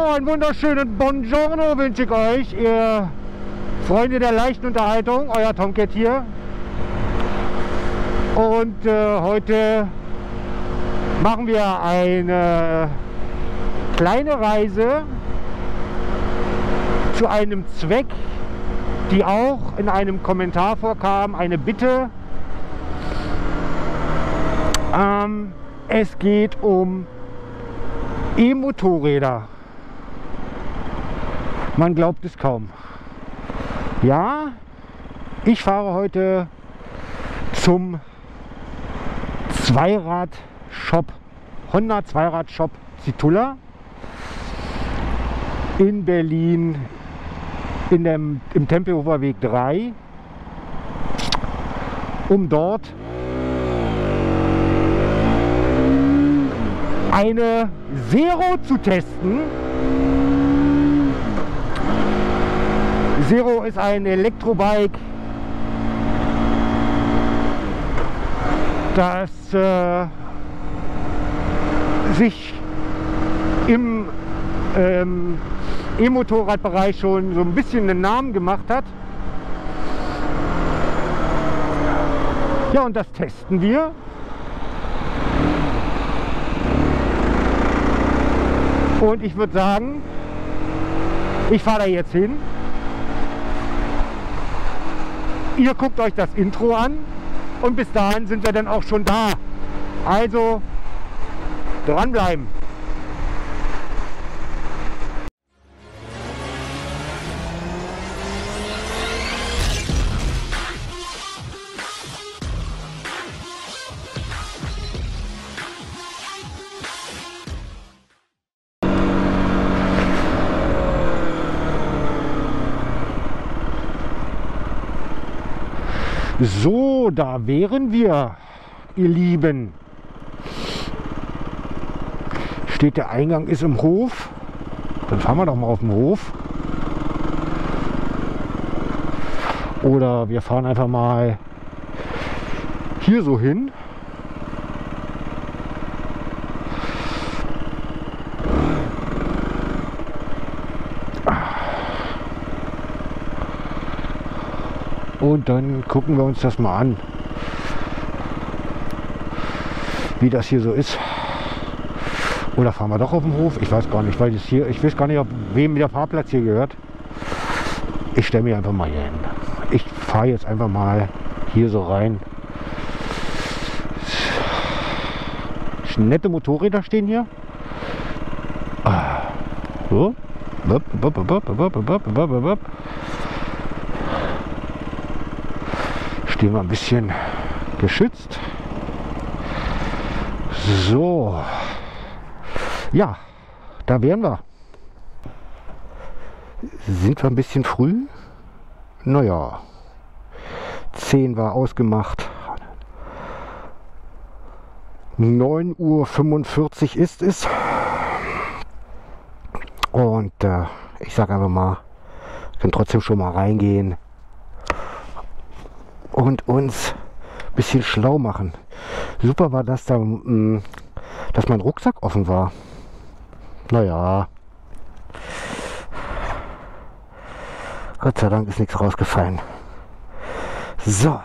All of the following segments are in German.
einen wunderschönen Buongiorno wünsche ich euch, ihr Freunde der leichten Unterhaltung, euer Tomcat hier. Und heute machen wir eine kleine Reise zu einem Zweck, die auch in einem Kommentar vorkam, eine Bitte. Es geht um E-Motorräder. Man glaubt es kaum. Ja, ich fahre heute zum Zweirad-Shop, Honda Zweirad-Shop Zitulla in Berlin im Tempelhofer Weg 3, um dort eine Zero zu testen. Zero ist ein Elektrobike, das sich im E-Motorradbereich schon so ein bisschen einen Namen gemacht hat. Ja, und das testen wir. Und ich würde sagen, ich fahre da jetzt hin. Ihr guckt euch das Intro an und bis dahin sind wir dann auch schon da. Also dranbleiben. So, da wären wir, ihr Lieben. Steht, der Eingang ist im Hof. Dann fahren wir doch mal auf den Hof. Oder wir fahren einfach mal hier so hin. Und dann gucken wir uns das mal an, wie das hier so ist. Oder fahren wir doch auf den Hof? Ich weiß gar nicht, weil das hier, ich weiß gar nicht, wem der Fahrplatz hier gehört. Ich stelle mich einfach mal hier hin. Ich fahre jetzt einfach mal hier so rein. Nette Motorräder stehen hier. So. Stehen wir ein bisschen geschützt. So. Ja, da wären wir. Sind wir ein bisschen früh? Naja, 10 war ausgemacht. 9:45 Uhr ist es. Und ich sage einfach mal, wir können trotzdem schon mal reingehen und uns ein bisschen schlau machen. Super war das da, dass mein Rucksack offen war. Naja, Gott sei Dank ist nichts rausgefallen. So.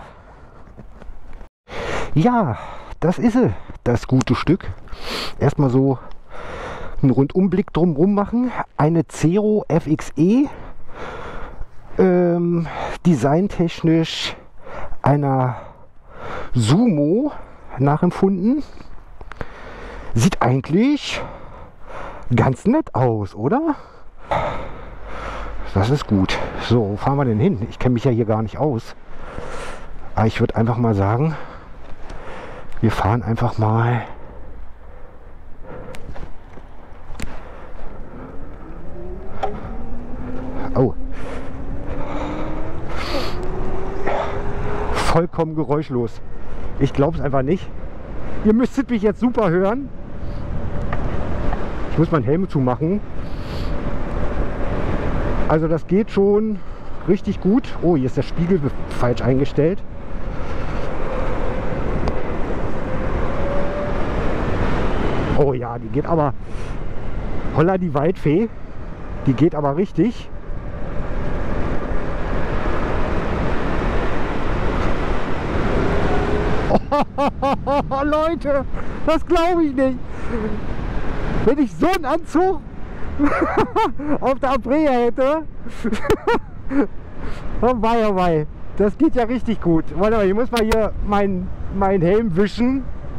Ja, das ist sie, das gute Stück. Erstmal so einen Rundumblick drumherum machen. Eine Zero FXE, designtechnisch einer Sumo nachempfunden. Sieht eigentlich ganz nett aus, oder? Das ist gut. So, wo fahren wir denn hin? Ich kenne mich ja hier gar nicht aus. Aber ich würde einfach mal sagen, wir fahren einfach mal vollkommen geräuschlos. Ich glaube es einfach nicht. Ihr müsstet mich jetzt super hören. Ich muss meinen Helm zumachen. Also das geht schon richtig gut. Oh, hier ist der Spiegel falsch eingestellt. Oh ja, die geht aber holla die Waldfee. Die geht aber richtig. Oh, Leute, das glaube ich nicht. Wenn ich so einen Anzug auf der Aprilia hätte. Oh wei, oh wei. Das geht ja richtig gut. Warte mal, ich muss mal hier meinen Helm wischen.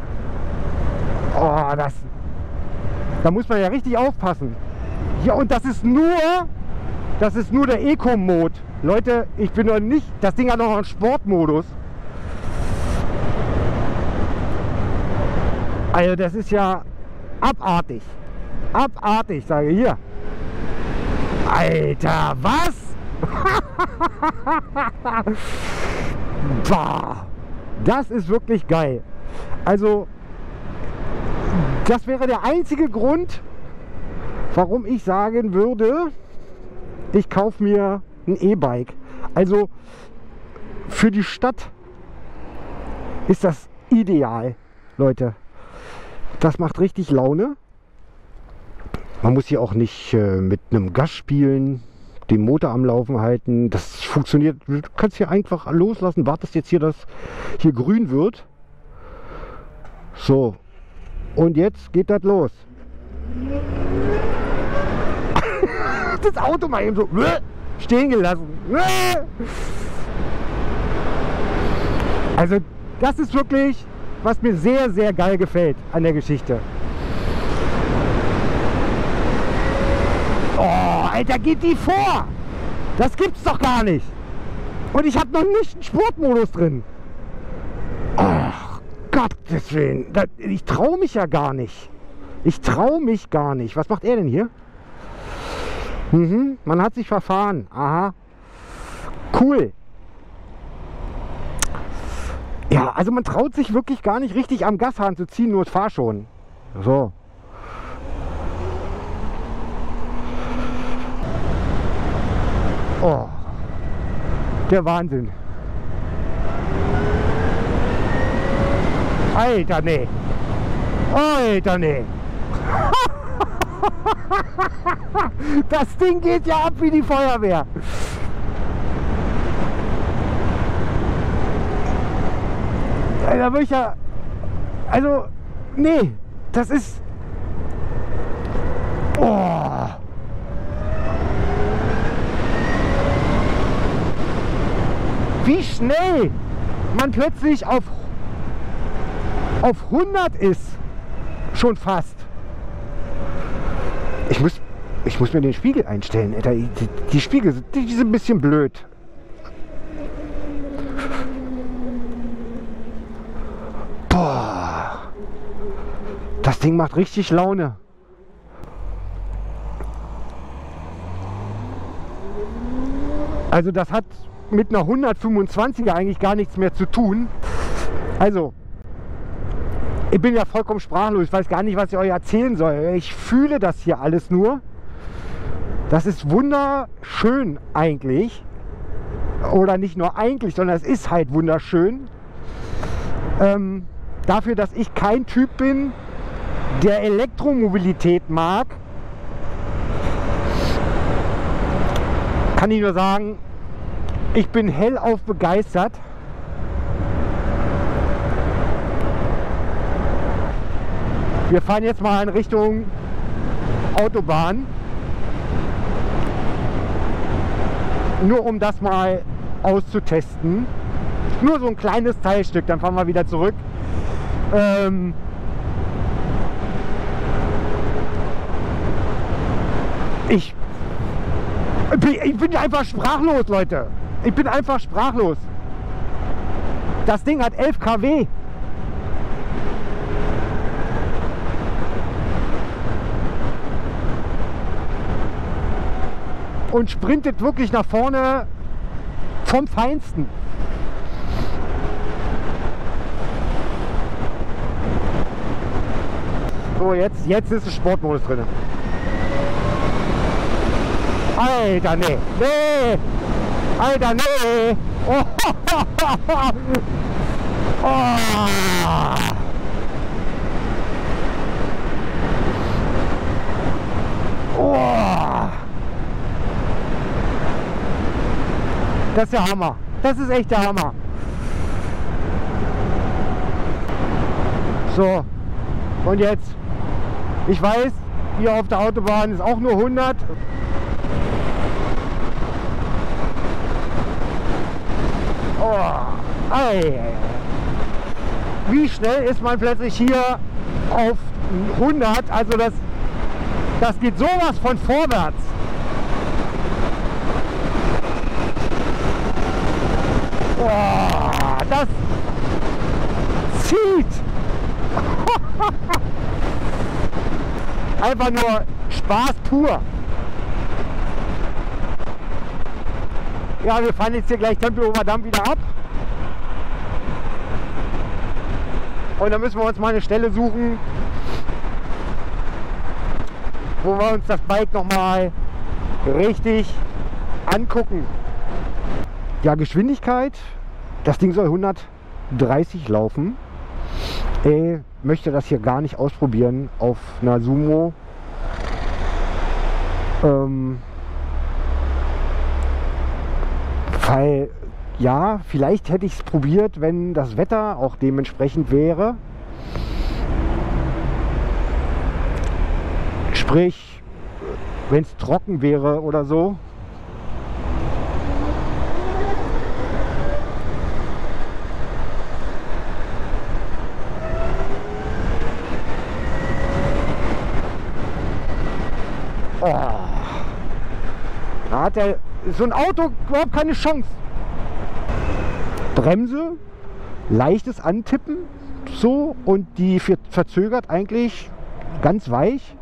Oh, da muss man ja richtig aufpassen. Ja, und das ist nur der Eco-Mode. Leute, ich bin noch nicht, das Ding hat noch einen Sportmodus. Also das ist ja abartig. Abartig, sage ich hier. Alter, was? Bah, das ist wirklich geil. Also, das wäre der einzige Grund, warum ich sagen würde, ich kaufe mir ein E-Bike. Also, für die Stadt ist das ideal, Leute. Das macht richtig Laune. Man muss hier auch nicht mit einem Gas spielen, den Motor am Laufen halten. Das funktioniert. Du kannst hier einfach loslassen, wartest jetzt hier, dass hier grün wird. So. Und jetzt geht das los. Das Auto mal eben so stehen gelassen. Also das ist wirklich, was mir sehr, sehr geil gefällt an der Geschichte. Oh, Alter, geht die vor! Das gibt's doch gar nicht! Und ich habe noch nicht einen Sportmodus drin. Ach, Gottes Willen. Ich traue mich ja gar nicht. Ich traue mich gar nicht. Was macht er denn hier? Man hat sich verfahren. Aha. Cool. Ja, also man traut sich wirklich gar nicht richtig am Gashahn zu ziehen, nur es fahr schon. So. Oh, der Wahnsinn. Alter, nee. Alter, nee. Das Ding geht ja ab wie die Feuerwehr. Da würde ich ja... Also, nee, das ist... Oh. Wie schnell man plötzlich auf 100 ist. Schon fast. Ich muss mir den Spiegel einstellen. Alter. Die Spiegel die sind ein bisschen blöd. Boah. Das Ding macht richtig Laune. Also das hat mit einer 125er eigentlich gar nichts mehr zu tun. Also, ich bin ja vollkommen sprachlos. Ich weiß gar nicht, was ich euch erzählen soll. Ich fühle das hier alles nur. Das ist wunderschön eigentlich. Oder nicht nur eigentlich, sondern es ist halt wunderschön. Dafür, dass ich kein Typ bin, der Elektromobilität mag, kann ich nur sagen, ich bin hellauf begeistert. Wir fahren jetzt mal in Richtung Autobahn. Nur um das mal auszutesten. Nur so ein kleines Teilstück, dann fahren wir wieder zurück. Ich bin einfach sprachlos, Leute. Ich bin einfach sprachlos. Das Ding hat 11 kW. Und sprintet wirklich nach vorne vom Feinsten. So, jetzt ist der Sportmodus drin. Alter, nee. Nee. Alter, nee. Oh. Oh. Oh. Das ist der Hammer. Das ist echt der Hammer. So, und jetzt, ich weiß, hier auf der Autobahn ist auch nur 100. Oh, ei. Wie schnell ist man plötzlich hier auf 100? Also das geht sowas von vorwärts. Oh, das zieht. Einfach nur Spaß pur. Ja, wir fahren jetzt hier gleich Tempelhofer Damm wieder ab. Und dann müssen wir uns mal eine Stelle suchen, wo wir uns das Bike nochmal richtig angucken. Ja, Geschwindigkeit. Das Ding soll 130 laufen. Ich möchte das hier gar nicht ausprobieren auf einer Sumo. Weil, ja, vielleicht hätte ich es probiert, wenn das Wetter auch dementsprechend wäre. Sprich, wenn es trocken wäre oder so. Oh. Da hat so ein Auto überhaupt keine Chance. Bremse, leichtes Antippen, so, und die verzögert eigentlich ganz weich.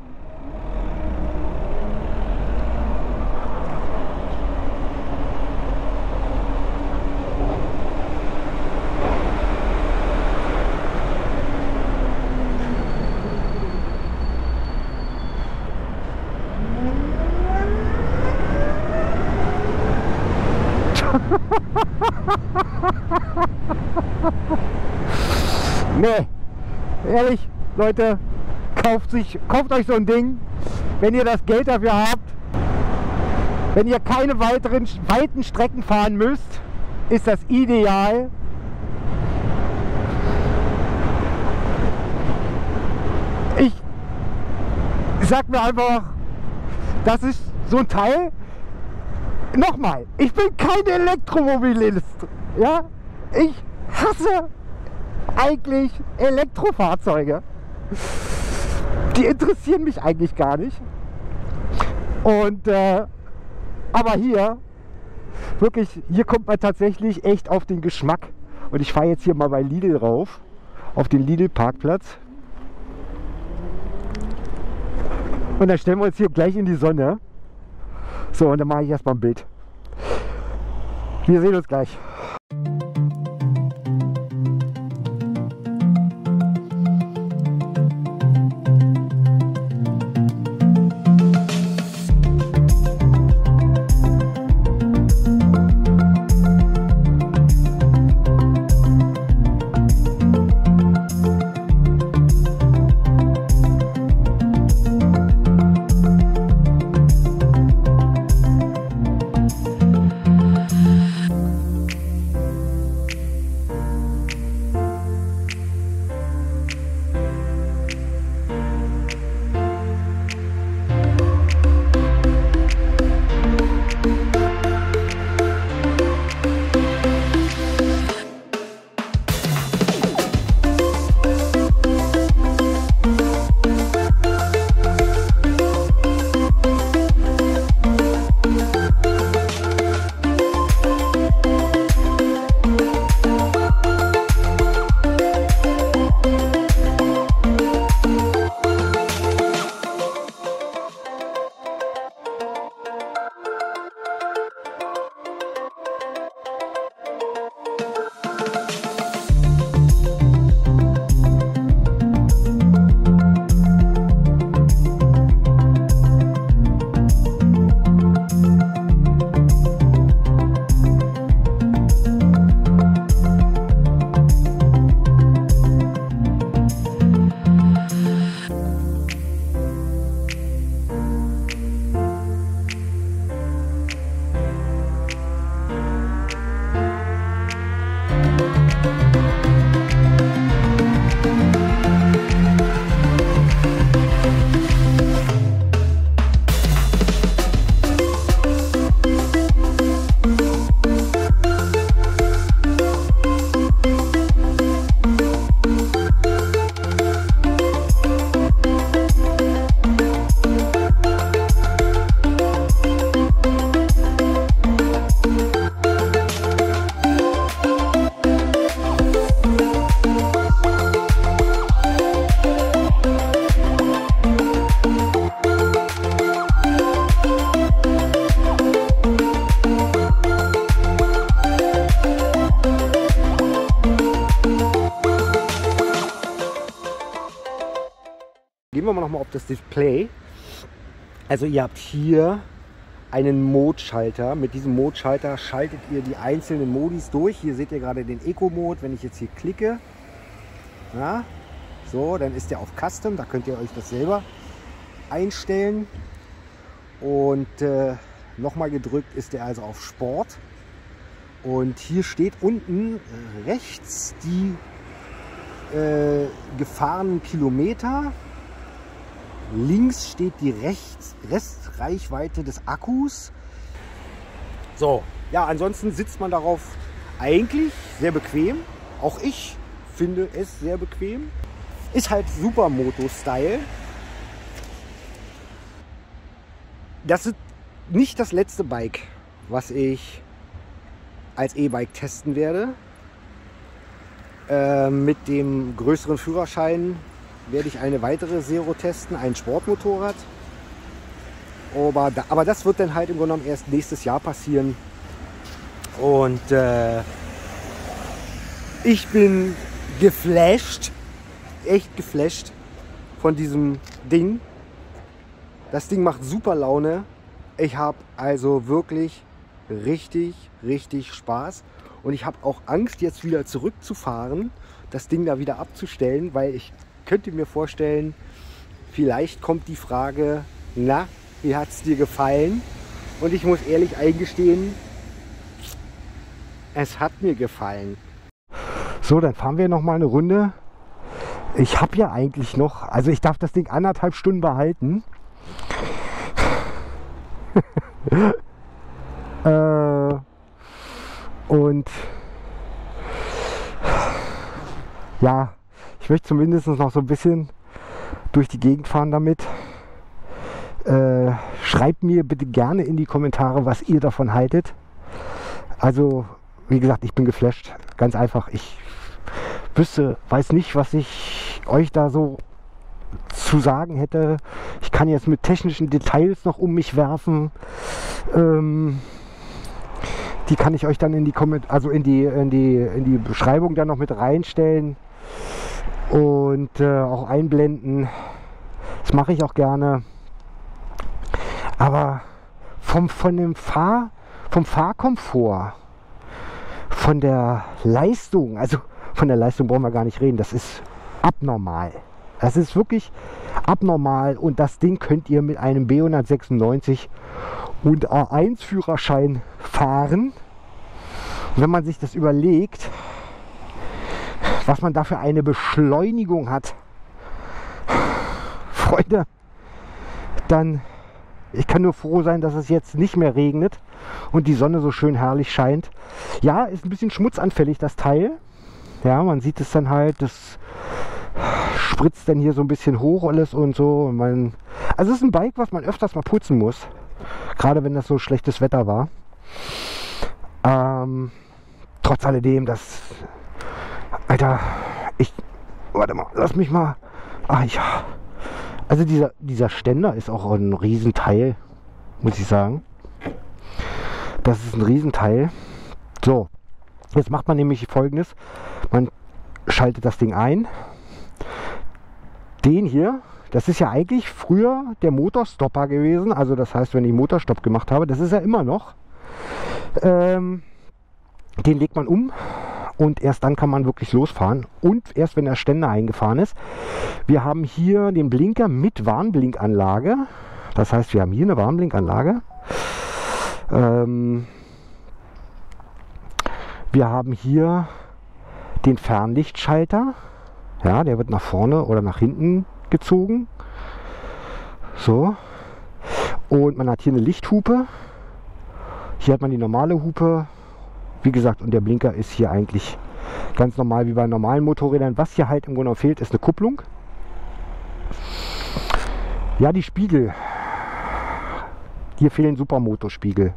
Nee, ehrlich, Leute, kauft euch so ein Ding, wenn ihr das Geld dafür habt, wenn ihr keine weiten Strecken fahren müsst, ist das ideal. Ich sag mir einfach, das ist so ein Teil. Nochmal, ich bin kein Elektromobilist, ja, ich hasse eigentlich Elektrofahrzeuge. Die interessieren mich eigentlich gar nicht. Und aber hier, wirklich, hier kommt man tatsächlich echt auf den Geschmack. Und ich fahre jetzt hier mal bei Lidl rauf, auf den Lidl-Parkplatz. Und dann stellen wir uns hier gleich in die Sonne. So, und dann mache ich erstmal ein Bild. Wir sehen uns gleich. auf das Display. Also ihr habt hier einen Mode-Schalter. Mit diesem Mode-Schalter schaltet ihr die einzelnen Modis durch. Hier seht ihr gerade den Eco-Mode. Wenn ich jetzt hier klicke, ja, so, dann ist der auf Custom. Da könnt ihr euch das selber einstellen. Und nochmal gedrückt ist der also auf Sport. Und hier steht unten rechts die gefahrenen Kilometer. Links steht die Restreichweite des Akkus. So, ja, ansonsten sitzt man darauf eigentlich sehr bequem. Auch ich finde es sehr bequem. Ist halt Supermoto-Style. Das ist nicht das letzte Bike, was ich als E-Bike testen werde. Mit dem größeren Führerschein werde ich eine weitere Zero testen, ein Sportmotorrad. Aber das wird dann halt im Grunde genommen erst nächstes Jahr passieren. Und ich bin geflasht, echt geflasht von diesem Ding. Das Ding macht super Laune. Ich habe also wirklich richtig Spaß. Und ich habe auch Angst, jetzt wieder zurückzufahren, das Ding da wieder abzustellen, weil ich könnte mir vorstellen, vielleicht kommt die Frage, na, wie hat es dir gefallen? Und ich muss ehrlich eingestehen, es hat mir gefallen. So, dann fahren wir noch mal eine Runde. Ich habe ja eigentlich noch, also ich darf das Ding 1,5 Stunden behalten. Und ja, ich möchte zumindest noch so ein bisschen durch die Gegend fahren damit. Schreibt mir bitte gerne in die Kommentare, was ihr davon haltet. Also, wie gesagt, ich bin geflasht. Ganz einfach. Ich weiß nicht, was ich euch da so zu sagen hätte. Ich kann jetzt mit technischen Details noch um mich werfen. Die kann ich euch dann in die Beschreibung dann noch mit reinstellen und auch einblenden. Das mache ich auch gerne. Aber vom Fahrkomfort, von der Leistung, also von der Leistung brauchen wir gar nicht reden, das ist abnormal. Das ist wirklich abnormal und das Ding könnt ihr mit einem B196 und A1 Führerschein fahren. Und wenn man sich das überlegt, was man da für eine Beschleunigung hat, Freunde, dann, ich kann nur froh sein, dass es jetzt nicht mehr regnet und die Sonne so schön herrlich scheint. Ja, ist ein bisschen schmutzanfällig, das Teil. Ja, man sieht es dann halt, das spritzt dann hier so ein bisschen hoch alles und so. Also es ist ein Bike, was man öfters mal putzen muss. Gerade wenn das so schlechtes Wetter war. Trotz alledem, Alter, warte mal, lass mich mal. Ach ja. Also dieser Ständer ist auch ein Riesenteil, muss ich sagen. Das ist ein Riesenteil. So, jetzt macht man nämlich Folgendes. Man schaltet das Ding ein. Den hier, das ist ja eigentlich früher der Motorstopper gewesen. Also das heißt, wenn ich Motorstopp gemacht habe, das ist ja immer noch. Den legt man um und erst dann kann man wirklich losfahren. Und erst wenn der Ständer eingefahren ist. Wir haben hier den Blinker mit Warnblinkanlage. Das heißt, wir haben hier eine Warnblinkanlage. Wir haben hier den Fernlichtschalter. Ja, der wird nach vorne oder nach hinten gezogen. So. Und man hat hier eine Lichthupe. Hier hat man die normale Hupe. Wie gesagt, und der Blinker ist hier eigentlich ganz normal wie bei normalen Motorrädern. Was hier halt im Grunde fehlt, ist eine Kupplung. Ja, die Spiegel. Hier fehlen Supermoto-Spiegel.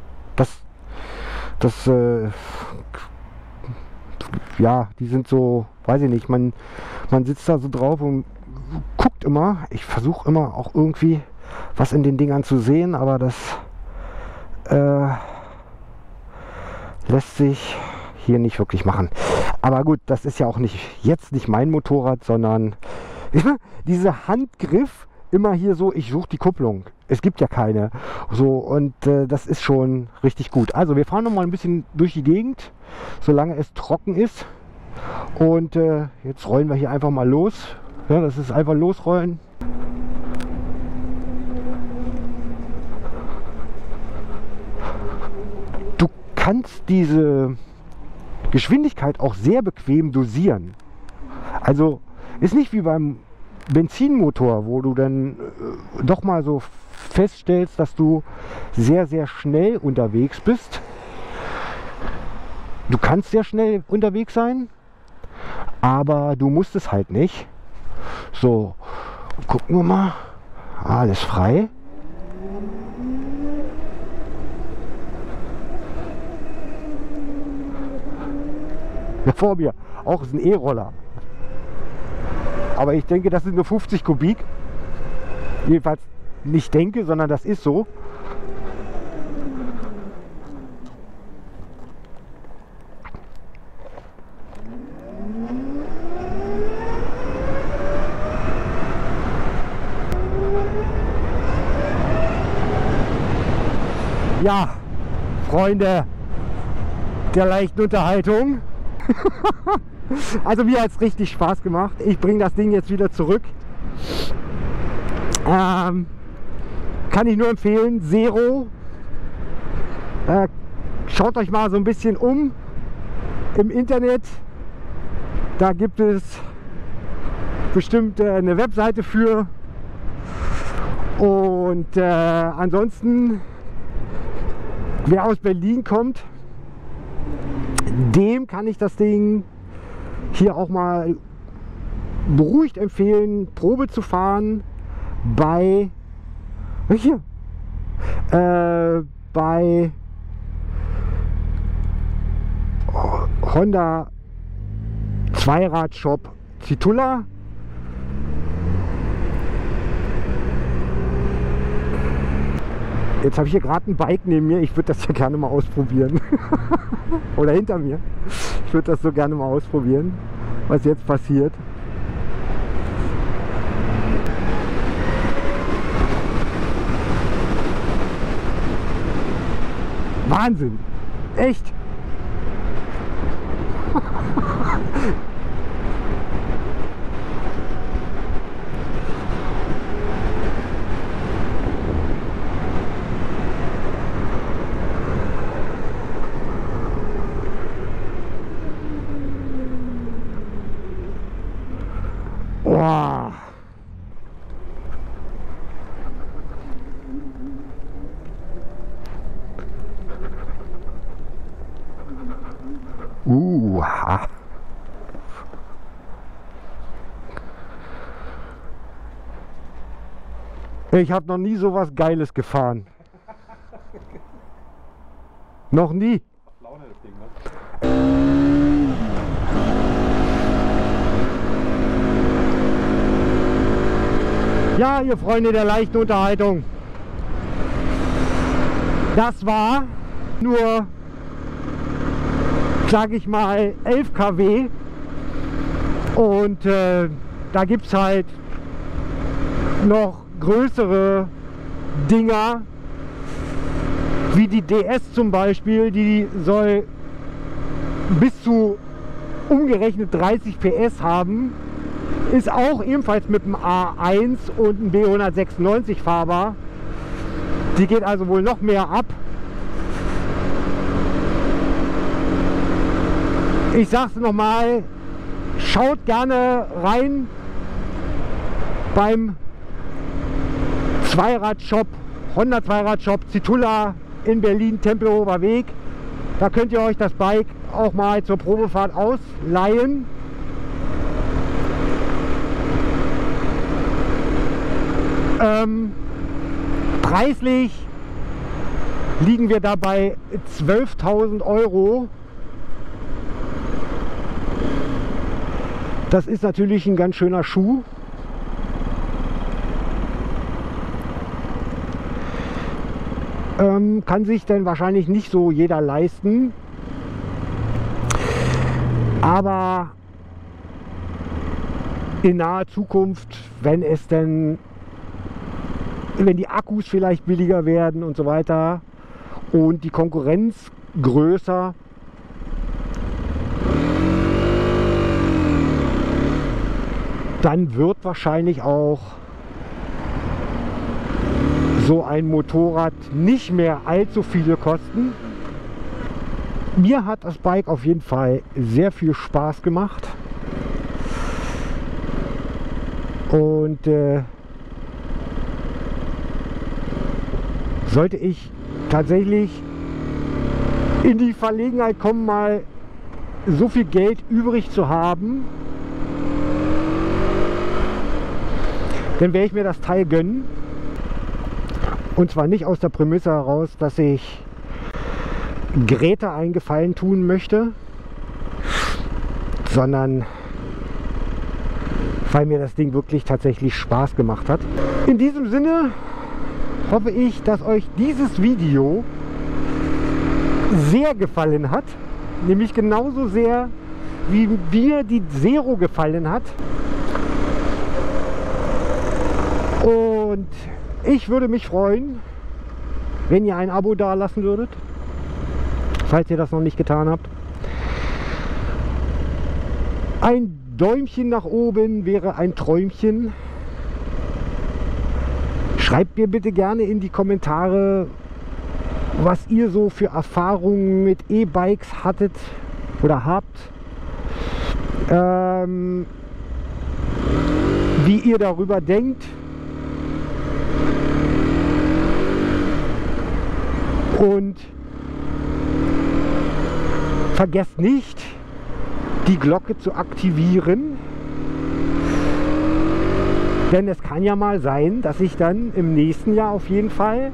Ja, die sind so, weiß ich nicht, man sitzt da so drauf und guckt immer. Ich versuche immer auch irgendwie was in den Dingern zu sehen, aber das lässt sich hier nicht wirklich machen. Aber gut, das ist ja auch nicht mein Motorrad, sondern dieser Handgriff, immer hier so, ich suche die Kupplung. Es gibt ja keine. So, und das ist schon richtig gut. Also wir fahren noch mal ein bisschen durch die Gegend, solange es trocken ist. Und jetzt rollen wir hier einfach mal los. Ja, das ist einfach losrollen. Du kannst diese Geschwindigkeit auch sehr bequem dosieren. Also ist nicht wie beim Benzinmotor, wo du dann doch mal so feststellst, dass du sehr, sehr schnell unterwegs bist. Du kannst sehr schnell unterwegs sein, aber du musst es halt nicht. So, gucken wir mal. Alles frei. Ja, vor mir auch ist ein E-Roller. Aber ich denke, das sind nur 50 Kubik. Jedenfalls nicht denke, sondern das ist so. Ja, Freunde der leichten Unterhaltung. Also mir hat es richtig Spaß gemacht. Ich bringe das Ding jetzt wieder zurück. Kann ich nur empfehlen. Zero. Schaut euch mal so ein bisschen um im Internet. Da gibt es bestimmt eine Webseite für. Und ansonsten, wer aus Berlin kommt, dem kann ich das Ding hier auch mal beruhigt empfehlen, Probe zu fahren bei bei Honda Zweirad-Shop Zitulla. Jetzt habe ich hier gerade ein Bike neben mir. Ich würde das ja gerne mal ausprobieren. Oder hinter mir. Ich würde das so gerne mal ausprobieren, was jetzt passiert. Wahnsinn! Echt! Wow. Ich habe noch nie so was Geiles gefahren. Noch nie. Laune, das Ding, ne? Ja, ihr Freunde der leichten Unterhaltung. Das war nur, sage ich mal, 11 kW. Und da gibt es halt noch größere Dinger, wie die DS zum Beispiel, die soll bis zu umgerechnet 30 PS haben, ist auch ebenfalls mit dem A1 und einem B196 fahrbar. Die geht also wohl noch mehr ab. Ich sag's nochmal, schaut gerne rein beim Zweirad-Shop, Honda Zweirad-Shop Zitulla in Berlin, Tempelhofer Weg. Da könnt ihr euch das Bike auch mal zur Probefahrt ausleihen. Preislich liegen wir da bei 12.000 Euro. Das ist natürlich ein ganz schöner Schuh. Kann sich denn wahrscheinlich nicht so jeder leisten. Aber in naher Zukunft, wenn es denn wenn die Akkus vielleicht billiger werden und so weiter und die Konkurrenz größer, dann wird wahrscheinlich auch so ein Motorrad nicht mehr allzu viel kosten. Mir hat das Bike auf jeden Fall sehr viel Spaß gemacht. Und sollte ich tatsächlich in die Verlegenheit kommen, mal so viel Geld übrig zu haben, dann werde ich mir das Teil gönnen. Und zwar nicht aus der Prämisse heraus, dass ich Greta einen Gefallen tun möchte, sondern weil mir das Ding wirklich tatsächlich Spaß gemacht hat. In diesem Sinne hoffe ich, dass euch dieses Video sehr gefallen hat, nämlich genauso sehr, wie mir die Zero gefallen hat. Und ich würde mich freuen, wenn ihr ein Abo da lassen würdet, falls ihr das noch nicht getan habt. Ein Däumchen nach oben wäre ein Träumchen. Schreibt mir bitte gerne in die Kommentare, was ihr so für Erfahrungen mit E-Bikes hattet oder habt. Wie ihr darüber denkt. Und vergesst nicht, die Glocke zu aktivieren, denn es kann ja mal sein, dass ich dann im nächsten Jahr auf jeden Fall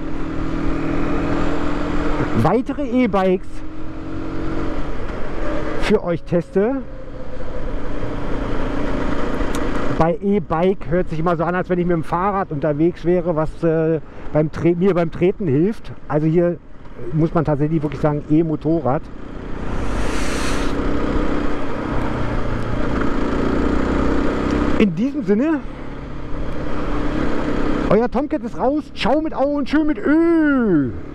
weitere E-Bikes für euch teste. Bei E-Bike hört sich immer so an, als wenn ich mit dem Fahrrad unterwegs wäre, was mir beim Treten hilft. Also hier muss man tatsächlich wirklich sagen E-Motorrad. In diesem Sinne, euer Tomcat ist raus. Ciao mit Au und tschö mit Ö.